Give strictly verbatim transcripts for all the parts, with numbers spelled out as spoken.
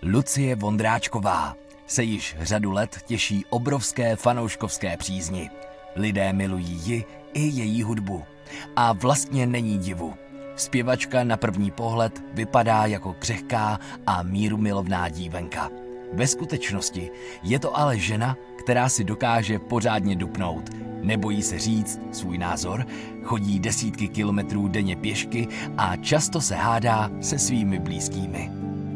Lucie Vondráčková se již řadu let těší obrovské fanouškovské přízni. Lidé milují ji i její hudbu. A vlastně není divu. Zpěvačka na první pohled vypadá jako křehká a mírumilovná dívenka. Ve skutečnosti je to ale žena, která si dokáže pořádně dupnout. Nebojí se říct svůj názor, chodí desítky kilometrů denně pěšky a často se hádá se svými blízkými.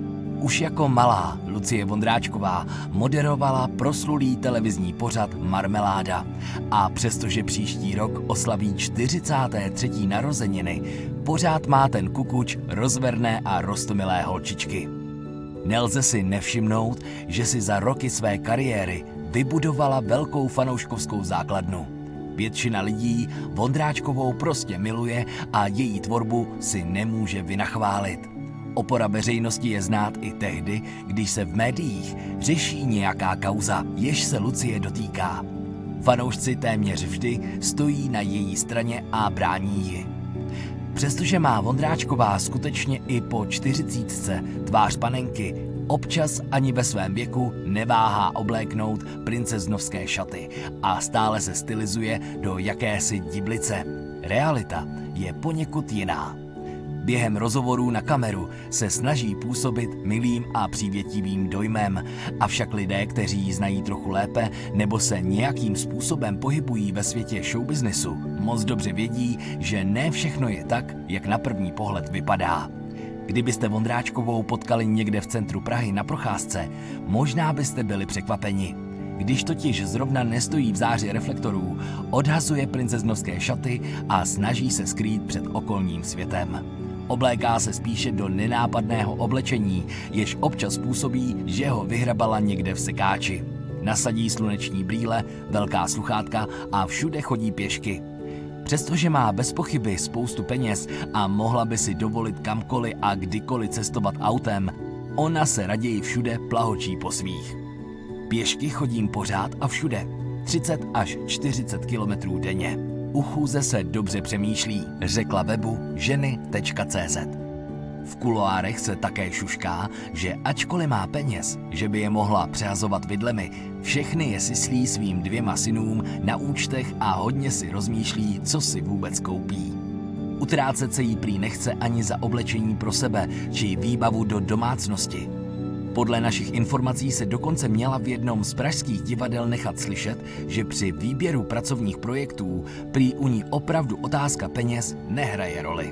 Už jako malá Lucie Vondráčková moderovala proslulý televizní pořad Marmeláda a přestože příští rok oslaví čtyřicáté třetí narozeniny, pořád má ten kukuč rozverné a roztomilé holčičky. Nelze si nevšimnout, že si za roky své kariéry vybudovala velkou fanouškovskou základnu. Většina lidí Vondráčkovou prostě miluje a její tvorbu si nemůže vynachválit. Opora veřejnosti je znát i tehdy, když se v médiích řeší nějaká kauza, jež se Lucie dotýká. Fanoušci téměř vždy stojí na její straně a brání ji. Přestože má Vondráčková skutečně i po čtyřicítce tvář panenky, občas ani ve svém věku neváhá obléknout princeznovské šaty a stále se stylizuje do jakési diblice. Realita je poněkud jiná. Během rozhovorů na kameru se snaží působit milým a přívětivým dojmem, avšak lidé, kteří ji znají trochu lépe nebo se nějakým způsobem pohybují ve světě showbiznesu, moc dobře vědí, že ne všechno je tak, jak na první pohled vypadá. Kdybyste Vondráčkovou potkali někde v centru Prahy na procházce, možná byste byli překvapeni. Když totiž zrovna nestojí v záři reflektorů, odhazuje princeznovské šaty a snaží se skrýt před okolním světem. Obléká se spíše do nenápadného oblečení, jež občas působí, že ho vyhrabala někde v sekáči. Nasadí sluneční brýle, velká sluchátka a všude chodí pěšky. Přestože má bez pochyby spoustu peněz a mohla by si dovolit kamkoliv a kdykoliv cestovat autem, ona se raději všude plahočí po svých. Pěšky chodím pořád a všude, třicet až čtyřicet kilometrů denně. U chůze se dobře přemýšlí, řekla webu ženy tečka cé zet. V kuloárech se také šušká, že ačkoliv má peněz, že by je mohla přehazovat vidlemi, všechny je syslí svým dvěma synům na účtech a hodně si rozmýšlí, co si vůbec koupí. Utrácet se jí prý nechce ani za oblečení pro sebe či výbavu do domácnosti. Podle našich informací se dokonce měla v jednom z pražských divadel nechat slyšet, že při výběru pracovních projektů prý u ní opravdu otázka peněz nehraje roli.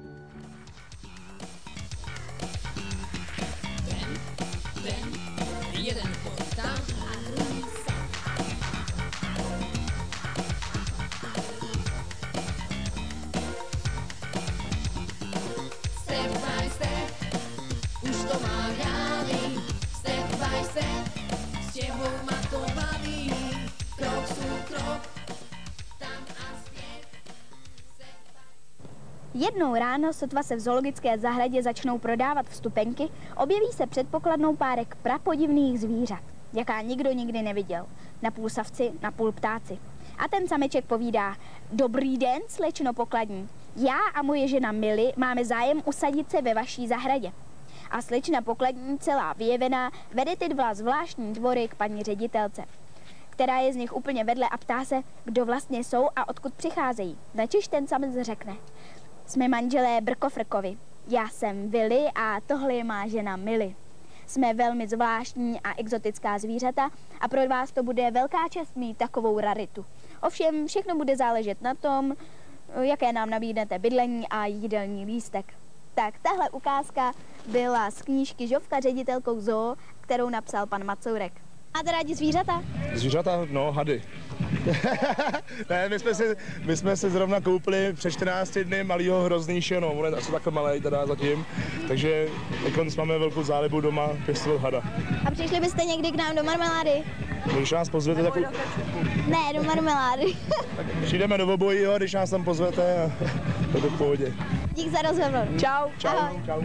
Jednou ráno, sotva se v zoologické zahradě začnou prodávat vstupenky, objeví se před pokladnou párek prapodivných zvířat, jaká nikdo nikdy neviděl. Napůl savci, napůl ptáci. A ten sameček povídá: Dobrý den, slečno pokladní. Já a moje žena Milly máme zájem usadit se ve vaší zahradě. A slečna pokladní, celá vyjevená, vede ty dva zvláštní dvory k paní ředitelce, která je z nich úplně vedle a ptá se, kdo vlastně jsou a odkud přicházejí. Načež ten samec řekne: Jsme manželé Brkofrkovi. Já jsem Willy a tohle je má žena Milly. Jsme velmi zvláštní a exotická zvířata a pro vás to bude velká čest mít takovou raritu. Ovšem všechno bude záležet na tom, jaké nám nabídnete bydlení a jídelní lístek. Tak tahle ukázka byla z knížky Žovka ředitelkou zoo, kterou napsal pan Macourek. Máte rádi zvířata? Zvířata? No, hady. Ne, my jsme, si, my jsme si zrovna koupili před čtrnácti dny malýho hroznýše, no, on je asi takhle malej teda zatím, takže dokonce máme velkou zálibu doma pěstovat hada. A přišli byste někdy k nám do Marmelády? Když nás pozvete, tak... Ne, do Marmelády. Tak přijdeme do obojího, když nás tam pozvete a to je v pohodě. Dík za rozhovor. Čau. Čau. Ahoj. Čau.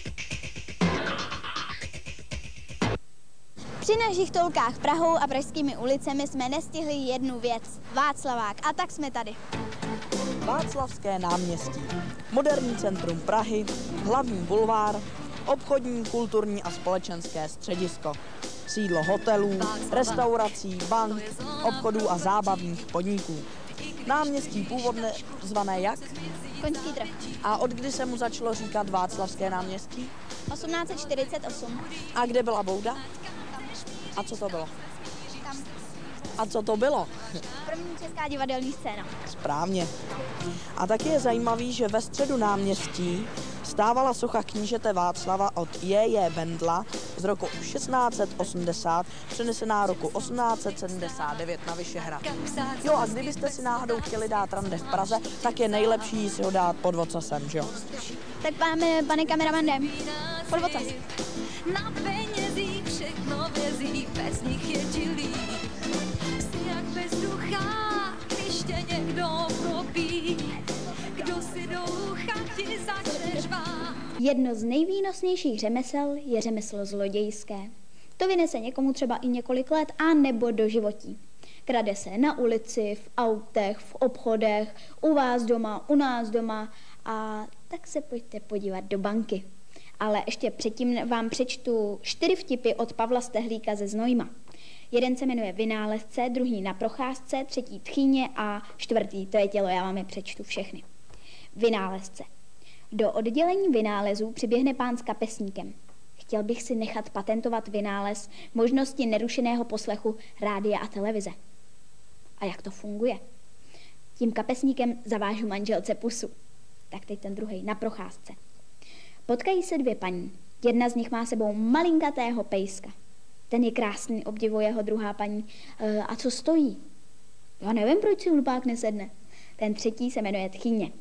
Při našich tolkách Prahou a pražskými ulicemi jsme nestihli jednu věc. Václavák. A tak jsme tady. Václavské náměstí. Moderní centrum Prahy, hlavní bulvár, obchodní, kulturní a společenské středisko. Sídlo hotelů, restaurací, bank, obchodů a zábavních podniků. Náměstí původně zvané jak? Koňský trh. A od kdy se mu začalo říkat Václavské náměstí? osmnáct set čtyřicet osm. A kde byla bouda? A co to bylo? Tam. A co to bylo? První česká divadelní scéna. Správně. A taky je zajímavý, že ve středu náměstí stávala socha knížete Václava od J J Bendla z roku šestnáct set osmdesát, přenesená roku osmnáct set sedmdesát devět na Vyšehrad. Jo, a kdybyste si náhodou chtěli dát rande v Praze, tak je nejlepší si ho dát pod vocasem, že jo? Tak pane, pane kameramane, pod vocas. Na penězích všechno vězí, bez nich je ti líp. Jsi jak bezduchá, když tě někdo propí. Kdo si do ucha ti začne řvát. Jedno z nejvýnosnějších řemesel je řemeslo zlodějské. To vynese někomu třeba i několik let a nebo do životí. Krade se na ulici, v autech, v obchodech, u vás doma, u nás doma a tak se pojďte podívat do banky. Ale ještě předtím vám přečtu čtyři vtipy od Pavla Stehlíka ze Znojma. Jeden se jmenuje Vynálezce, druhý Na procházce, třetí Tchýně a čtvrtý, to je tělo, já vám je přečtu všechny. Vynálezce. Do oddělení vynálezů přiběhne pán s kapesníkem. Chtěl bych si nechat patentovat vynález možnosti nerušeného poslechu rádia a televize. A jak to funguje? Tím kapesníkem zavážu manželce pusu. Tak teď ten druhý Na procházce. Potkají se dvě paní. Jedna z nich má sebou malinkatého pejska. Ten je krásný, obdivuje ho druhá paní. E, a co stojí? Já nevím, proč si hlupák nesedne. Ten třetí se jmenuje Tchýně.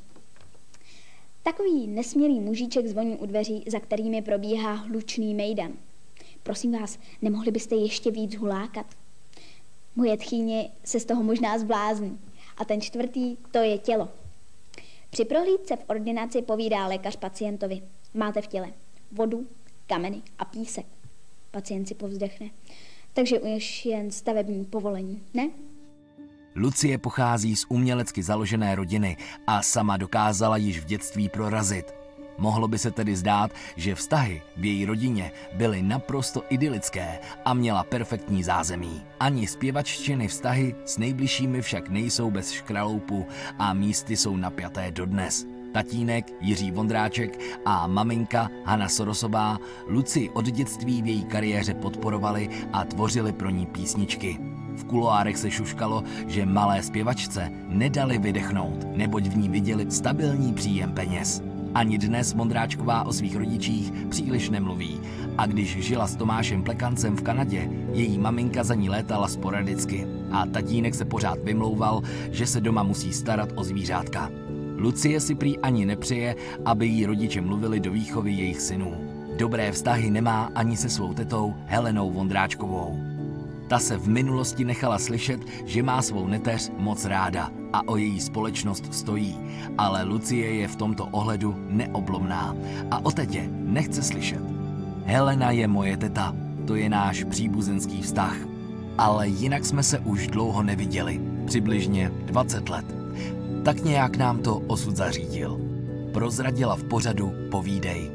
Takový nesmělý mužíček zvoní u dveří, za kterými probíhá hlučný mejdan. Prosím vás, nemohli byste ještě víc hulákat? Moje Tchýně se z toho možná zblázní. A ten čtvrtý, to je tělo. Při prohlídce v ordinaci povídá lékař pacientovi. Máte v těle vodu, kameny a písek. Pacient si povzdechne. Takže už jen stavební povolení, ne? Lucie pochází z umělecky založené rodiny a sama dokázala již v dětství prorazit. Mohlo by se tedy zdát, že vztahy v její rodině byly naprosto idylické a měla perfektní zázemí. Ani zpěvaččiny vztahy s nejbližšími však nejsou bez škraloupu a místy jsou napjaté dodnes. Tatínek Jiří Vondráček a maminka Hana Sorosová Lucii od dětství v její kariéře podporovali a tvořili pro ní písničky. V kuloárech se šuškalo, že malé zpěvačce nedali vydechnout, neboť v ní viděli stabilní příjem peněz. Ani dnes Vondráčková o svých rodičích příliš nemluví a když žila s Tomášem Plekancem v Kanadě, její maminka za ní létala sporadicky a tatínek se pořád vymlouval, že se doma musí starat o zvířátka. Lucie si prý ani nepřeje, aby jí rodiče mluvili do výchovy jejich synů. Dobré vztahy nemá ani se svou tetou Helenou Vondráčkovou. Ta se v minulosti nechala slyšet, že má svou neteř moc ráda a o její společnost stojí, ale Lucie je v tomto ohledu neoblomná a o tetě nechce slyšet. Helena je moje teta, to je náš příbuzenský vztah, ale jinak jsme se už dlouho neviděli, přibližně dvacet let. Tak nějak nám to osud zařídil. Prozradila v pořadu Povídej.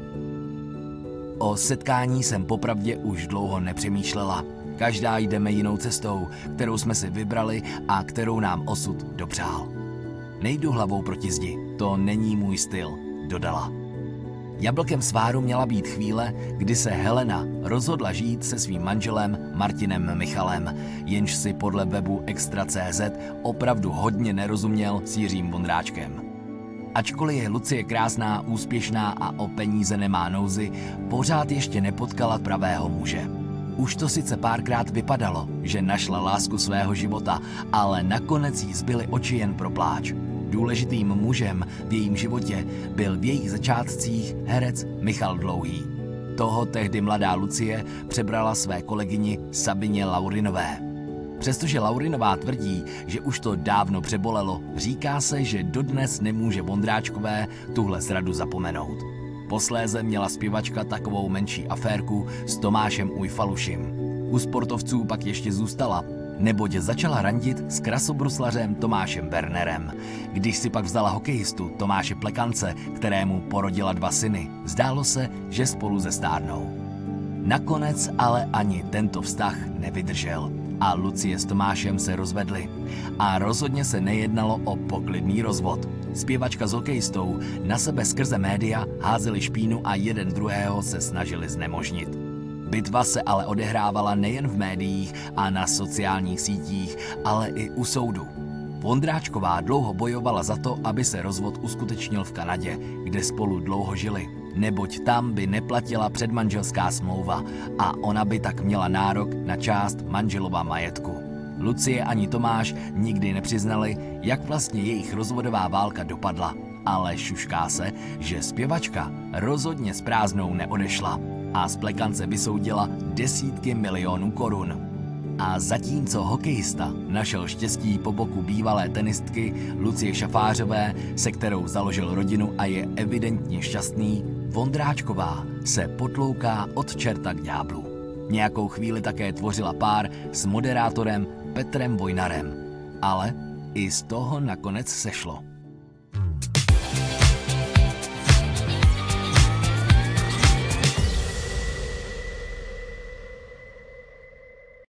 O setkání jsem popravdě už dlouho nepřemýšlela. Každá jdeme jinou cestou, kterou jsme si vybrali a kterou nám osud dopřál. Nejdu hlavou proti zdi, to není můj styl, dodala. Jablkem sváru měla být chvíle, kdy se Helena rozhodla žít se svým manželem Martinem Michalem, jenž si podle webu Extra tečka cé zet opravdu hodně nerozuměl s Jiřím Vondráčkem. Ačkoliv je Lucie krásná, úspěšná a o peníze nemá nouzy, pořád ještě nepotkala pravého muže. Už to sice párkrát vypadalo, že našla lásku svého života, ale nakonec jí zbyly oči jen pro pláč. Důležitým mužem v jejím životě byl v jejich začátcích herec Michal Dlouhý. Toho tehdy mladá Lucie přebrala své kolegyni Sabině Laurinové. Přestože Laurinová tvrdí, že už to dávno přebolelo, říká se, že dodnes nemůže Vondráčkové tuhle zradu zapomenout. Posléze měla zpěvačka takovou menší aférku s Tomášem Ujfalušim. U sportovců pak ještě zůstala. neboť začala randit s krasobruslařem Tomášem Bernerem. Když si pak vzala hokejistu Tomáše Plekance, kterému porodila dva syny, zdálo se, že spolu zestárnou. Nakonec ale ani tento vztah nevydržel a Lucie s Tomášem se rozvedli. A rozhodně se nejednalo o poklidný rozvod. Zpěvačka s hokejistou na sebe skrze média házeli špínu a jeden druhého se snažili znemožnit. Bitva se ale odehrávala nejen v médiích a na sociálních sítích, ale i u soudu. Vondráčková dlouho bojovala za to, aby se rozvod uskutečnil v Kanadě, kde spolu dlouho žili, neboť tam by neplatila předmanželská smlouva a ona by tak měla nárok na část manželova majetku. Lucie ani Tomáš nikdy nepřiznali, jak vlastně jejich rozvodová válka dopadla, ale šušká se, že zpěvačka rozhodně s prázdnou neodešla a z Plekance vysoudila desítky milionů korun. A zatímco hokejista našel štěstí po boku bývalé tenistky Lucie Šafářové, se kterou založil rodinu a je evidentně šťastný, Vondráčková se potlouká od čerta k ďáblu. Nějakou chvíli také tvořila pár s moderátorem Petrem Vojnarem, ale i z toho nakonec sešlo.